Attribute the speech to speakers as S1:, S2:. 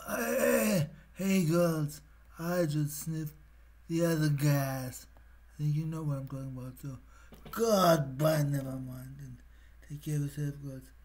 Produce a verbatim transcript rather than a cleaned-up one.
S1: Hey, hey girls, I just sniffed the other gas. I think you know what I'm talking about, so goodbye, never mind. And take care of yourself, girls.